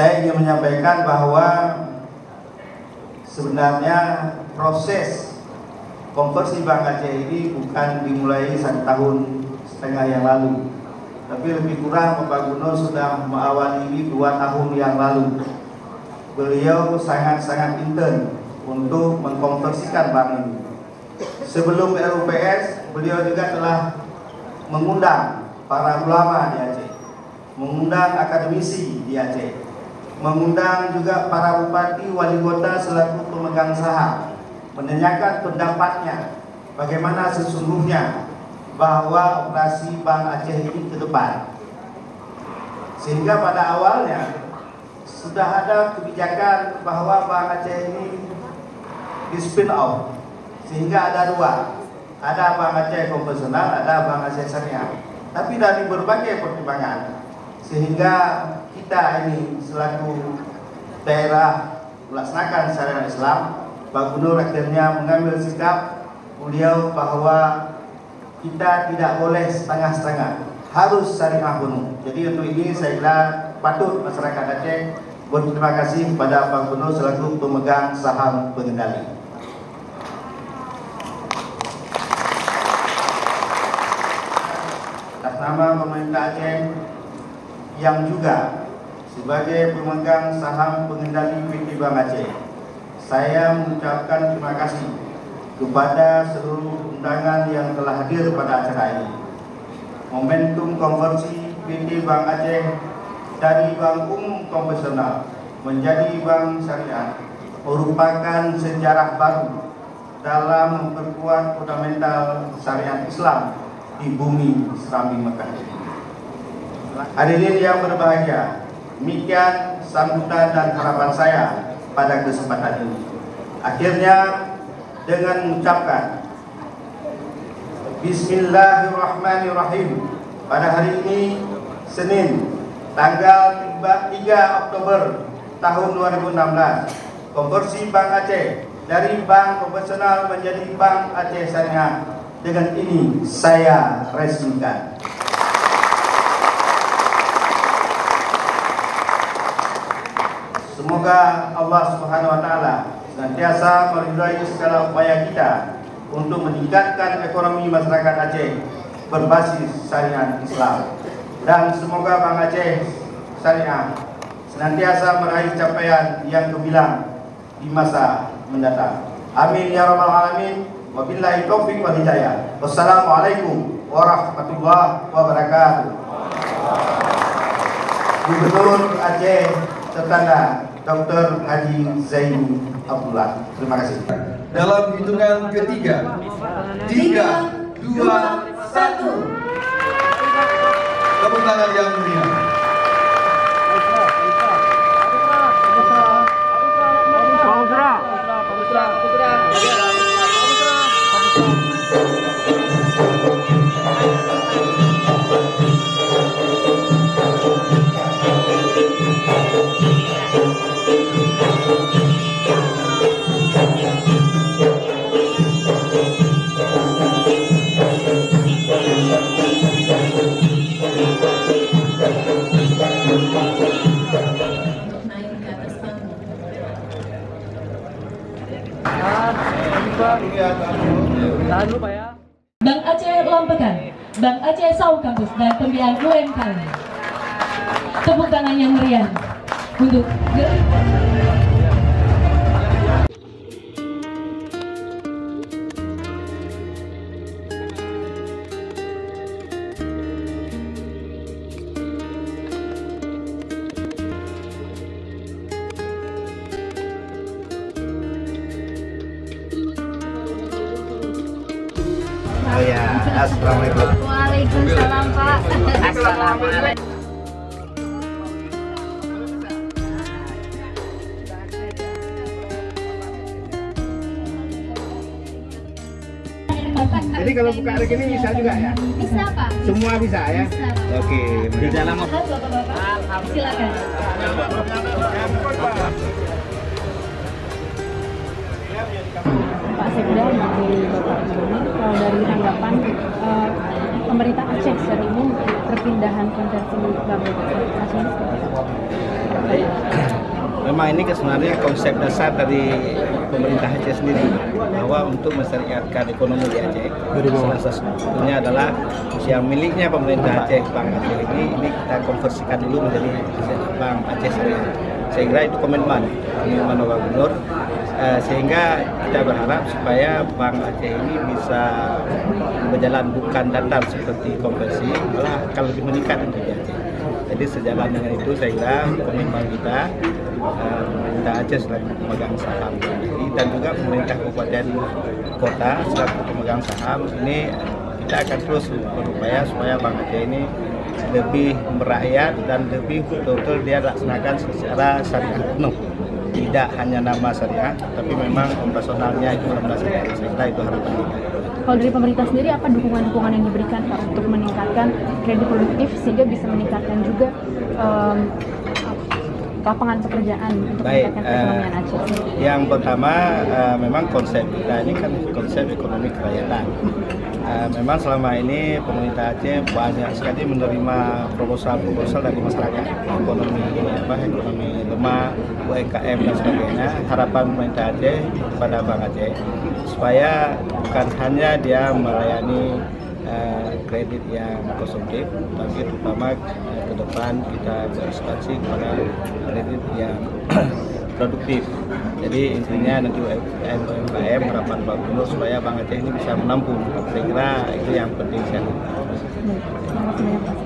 saya ingin menyampaikan bahwa sebenarnya proses konversi Bank Aceh ini bukan dimulai 1,5 tahun yang lalu, tapi lebih kurang Bapak Gubernur sudah mengawali ini 2 tahun yang lalu. Beliau sangat-sangat intens untuk mengkonversikan bank ini. Sebelum RUPS, beliau juga telah mengundang para ulama di Aceh, mengundang akademisi di Aceh, mengundang juga para bupati, wali kota selaku pemegang saham, menanyakan pendapatnya bagaimana sesungguhnya bahwa operasi Bank Aceh ini ke depan. Sehingga pada awalnya sudah ada kebijakan bahwa Bank Aceh ini di spin off, sehingga ada 2, ada Bank Aceh konvensional, ada Bank Aceh Syariah. Tapi dari berbagai pertimbangan, sehingga kita ini selaku daerah melaksanakan syariat Islam, Pak Gubernur akhirnya mengambil sikap beliau bahwa kita tidak boleh setengah-setengah, harus syariah penuh. Jadi untuk ini saya kira patut masyarakat Aceh berterima kasih kepada Pak Gubernur selaku pemegang saham pengendali. Atas nama pemerintah Aceh yang juga sebagai pemegang saham pengendali PT Bank Aceh, saya mengucapkan terima kasih kepada seluruh undangan yang telah hadir pada acara ini. Momentum konversi PT Bank Aceh dari bank umum konvensional menjadi bank syariah merupakan sejarah baru dalam memperkuat fundamental syariat Islam di bumi Serambi Mekah. Hadirin yang berbahagia, demikian sambutan dan harapan saya pada kesempatan ini. Akhirnya dengan mengucapkan Bismillahirrahmanirrahim, pada hari ini Senin tanggal 3 Oktober tahun 2016, konversi Bank Aceh dari bank konvensional menjadi Bank Aceh Syariah dengan ini saya resmikan. Semoga Allah Subhanahu wa taala senantiasa meridai segala upaya kita untuk meningkatkan ekonomi masyarakat Aceh berbasis syariat Islam, dan semoga Bank Aceh Syariah senantiasa meraih capaian yang gemilang di masa mendatang. Amin ya rabbal alamin. Wabillahi taufiq wal hidayah. Wassalamualaikum warahmatullahi wabarakatuh. Gubernur Aceh Tertanda Dr. Haji Zaini Abdullah. Terima kasih. Dalam hitungan ketiga, 3, 2, 1. Tepuk tangan yang mulia. Bank Aceh Lampekan, Bank Aceh Sau Kampus, dan pembiayaan UMKM. Tepuk tangan yang meriah untuk Oh ya, assalamualaikum. Waalaikumsalam Pak. Assalamualaikum. Jadi kalau buka rekening bisa juga ya? Bisa Pak. Semua bisa ya? Bisa. Oke, di dalam Bapak-bapak, silakan. Pak Sekda dari Bapak Gubernur, kalau dari tanggapan pemerintah Aceh secara umum perpindahan konversi Bank Aceh ini seperti apa? Memang ini sebenarnya konsep dasar dari pemerintah Aceh sendiri, bahwa untuk mensyariatkan ekonomi di Aceh, salah satunya adalah yang miliknya pemerintah Aceh, Bank Aceh ini kita konversikan dulu menjadi Bank Aceh Syariah. Saya kira itu komitmen Bapak Gubernur, sehingga kita berharap supaya Bank Aceh ini bisa berjalan bukan datar seperti konversi, malah akan lebih meningkat untuk di Aceh. Jadi sejalan dengan itu saya kira komitmen kita, pemerintah Aceh selaku pemegang saham dan juga pemerintah kabupaten kota selaku pemegang saham ini, kita akan terus berupaya supaya Bank Aceh ini lebih merakyat dan lebih betul-betul dia laksanakan secara syariah penuh. Tidak hanya nama syariah, tapi memang operasionalnya itu benar-benar syariah. Saya kira itu harapan kita. Kalau dari pemerintah sendiri, apa dukungan-dukungan yang diberikan Pak untuk meningkatkan kredit produktif sehingga bisa meningkatkan juga lapangan pekerjaan untuk meningkatkan perekonomian Aceh? Yang pertama, memang konsep kita ini kan konsep ekonomi kerakyatan. Memang selama ini pemerintah Aceh banyak sekali menerima proposal dari masyarakat, ekonomi lemah, UMKM dan sebagainya. Harapan pemerintah Aceh kepada Bank Aceh supaya bukan hanya dia melayani kredit yang konsumtif, tapi terutama ke depan kita berekspansi kepada kredit yang produktif. Jadi intinya nanti UMKM harapan Pak Gubernur supaya Bank Aceh ini bisa menampung. Saya kira itu yang penting sekali. Terima kasih banyak Pak.